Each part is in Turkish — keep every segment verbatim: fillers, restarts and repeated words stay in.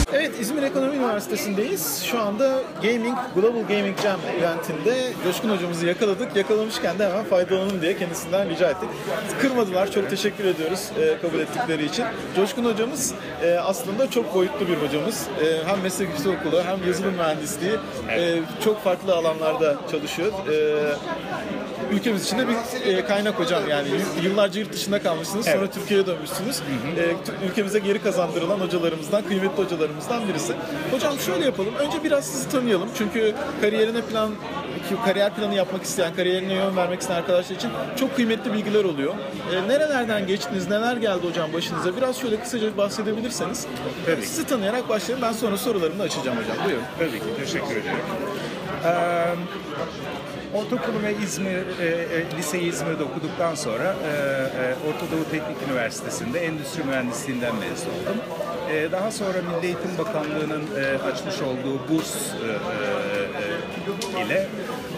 Evet, İzmir Ekonomi Üniversitesi'ndeyiz. Şu anda Gaming, Global Gaming Jam eventinde Coşkun hocamızı yakaladık. Yakalamışken de hemen faydalanalım diye kendisinden rica ettik. Kırmadılar, çok teşekkür ediyoruz e, kabul ettikleri için. Coşkun hocamız e, aslında çok boyutlu bir hocamız. E, hem meslek yüksekokulu hem yazılım mühendisliği e, çok farklı alanlarda çalışıyor. E, Ülkemiz için de bir e, kaynak hocam, yani yıllarca yurt dışında kalmışsınız, sonra evet. Türkiye'ye dönmüşsünüz. Hı hı. E, ülkemize geri kazandırılan hocalarımızdan, kıymetli hocalarımızdan birisi. Hocam şöyle yapalım, önce biraz sizi tanıyalım çünkü kariyerine plan, kariyer planı yapmak isteyen, kariyerine yön vermek isteyen arkadaşlar için çok kıymetli bilgiler oluyor. E, nerelerden geçtiniz, neler geldi hocam başınıza? Biraz şöyle kısaca bahsedebilirseniz. Tabii. Sizi tanıyarak başlayalım, ben sonra sorularımı da açacağım hocam. Buyurun. Tabii ki, teşekkür ederim. Um, Ortaokulu ve İzmir, e, e, liseyi İzmir'de okuduktan sonra e, e, Orta Doğu Teknik Üniversitesi'nde endüstri mühendisliğinden mezun oldum. E, daha sonra Milli Eğitim Bakanlığı'nın e, açmış olduğu burs e, e, ile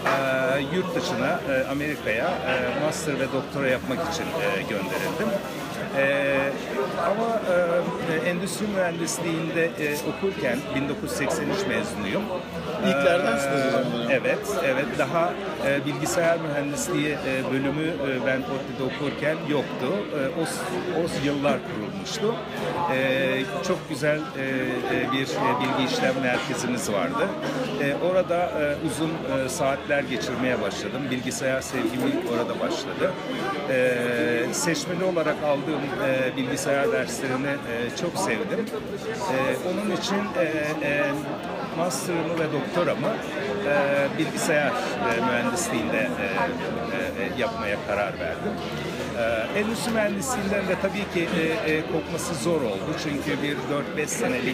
e, yurt dışına, e, Amerika'ya e, master ve doktora yapmak için e, gönderildim. Ee, ama e, endüstri mühendisliğinde e, okurken bin dokuz yüz seksen üç mezunuyum. İlklerdensiniz o zaman. Evet, evet. Daha e, bilgisayar mühendisliği e, bölümü e, ben ODTÜ'de okurken yoktu. E, o, o yıllar kurulmuştu. E, çok güzel e, bir e, bilgi işlem merkezimiz vardı. E, orada e, uzun e, saatler geçirmeye başladım. Bilgisayar sevgim ilk orada başladı. E, seçmeli olarak aldığım e, bilgisayar derslerini e, çok sevdim. E, onun için e, e, master'ımı ve doktoramı e, bilgisayar e, mühendisliğinde e, e, yapmaya karar verdim. E, endüstri mühendisliğinden de tabii ki e, e, kopması zor oldu. Çünkü bir dört beş senelik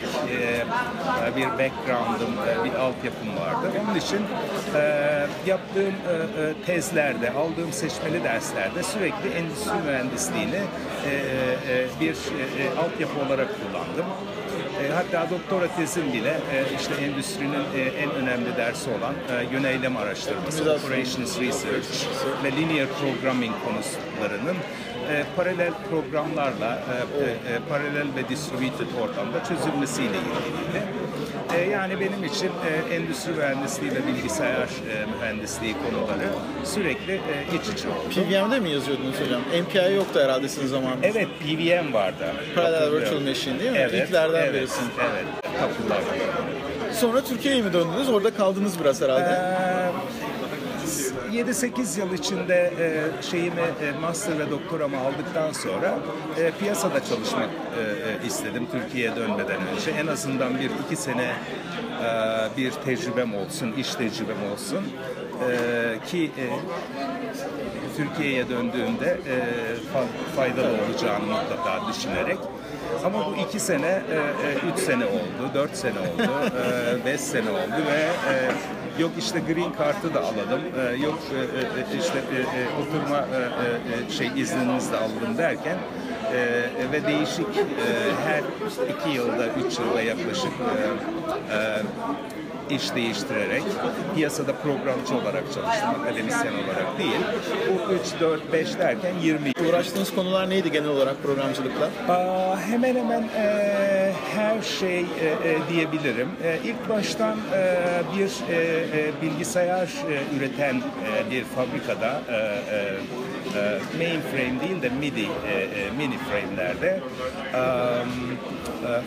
e, bir background'ım, e, bir altyapım vardı. Onun için e, yaptığım e, tezlerde, aldığım seçmeli derslerde sürekli endüstri mühendisliğini e, e, bir e, altyapı olarak kullandım. E, hatta doktora tezim bile e, işte endüstrinin e, en önemli dersi olan e, yöneylem araştırması, Operations Research ve Linear Programming konularının e, paralel programlarla, e, e, paralel ve distributed ortamda çözülmesiyle ilgiliydi. E, yani benim için e, endüstri mühendisliği ve bilgisayar e, mühendisliği konuları sürekli e, iç içe oldu. P V M'de mi yazıyordunuz hocam? M P I yoktu herhalde sizin zamanınızda. Evet, P V M vardı. Parallel Virtual Machine değil mi? Evet, İlklerden evet, birisin. Evet, kapılar. Sonra Türkiye'ye mi döndünüz? Orada kaldınız biraz herhalde. Ee, yedi sekiz yıl içinde e, şeyimi, e, master ve doktoramı aldıktan sonra e, piyasada çalışmak e, e, istedim Türkiye'ye dönmeden önce. En azından bir iki sene e, bir tecrübem olsun, iş tecrübem olsun e, ki e, Türkiye'ye döndüğümde e, faydalı olacağını mutlaka düşünerek. Ama bu iki sene, e, üç sene oldu, dört sene oldu, e, beş sene oldu ve e, yok işte green card'ı da alalım, e, yok e, işte e, oturma e, şey izninizi de alalım derken e, ve değişik e, her iki yılda, üç yılda yaklaşık e, e, iş değiştirerek piyasada programcı olarak çalıştım, akademisyen olarak değil. Bu üç, dört, beş derken yirmi. Uğraştığınız konular neydi genel olarak programcılıkla? Aa, hemen hemen e, her şey e, e, diyebilirim. E, ilk baştan e, bir e, e, bilgisayar e, üreten e, bir fabrikada e, e, mainframe değil de MIDI, e, e, mini frame'lerde e, e,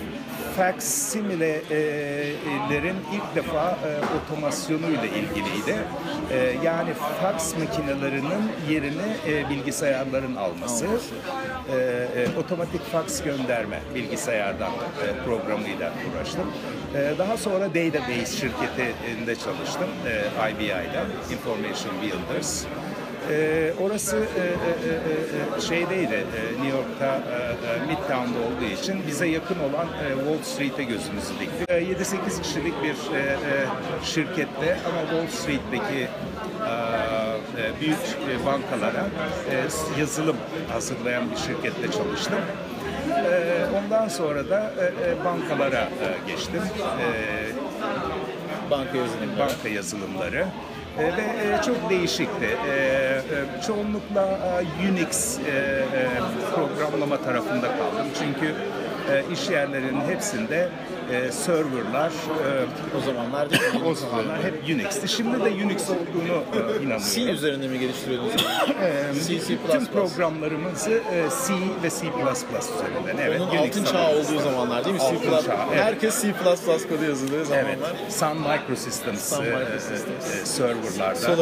faksimilelerin ilk defa e, otomasyonuyla ilgiliydi. E, yani faks makinelerinin yerini e, bilgisayarların alması. E, e, otomatik faks gönderme bilgisayardan e, programıyla uğraştım. E, daha sonra database şirketinde çalıştım. E, I B I'da, Information Builders. Ee, orası e, e, e, şeydeydi, e, New York'ta, e, Midtown'da olduğu için bize yakın olan e, Wall Street'e gözümüzü diktik. E, yedi sekiz kişilik bir e, e, şirkette ama Wall Street'teki e, büyük e, bankalara e, yazılım hazırlayan bir şirkette çalıştım. E, ondan sonra da e, e, bankalara e, geçtim. E, banka yazılımları. Banka yazılımları. E, ve e, çok değişikti. E, e, çoğunlukla e, Unix e, e, programlama tarafında kaldım. Çünkü e, iş yerlerinin hepsinde e, serverlar e, O zamanlar değil mi? o zamanlar hep Unix'ti. Şimdi de Unix olduğunu e, inanıyorum. C üzerinde mi geliştiriyordunuz? C, C++. Tüm programlarımızı e, C ve C++ üzerinden. Evet, Onun Unix altın çağı zamanı. olduğu zamanlar değil mi? Altın C++. çağı, evet. Herkes C++ kodu yazıldığı zamanlar. Evet, Sun Microsystems, Sun e, Microsystems. e, e, serverlarda.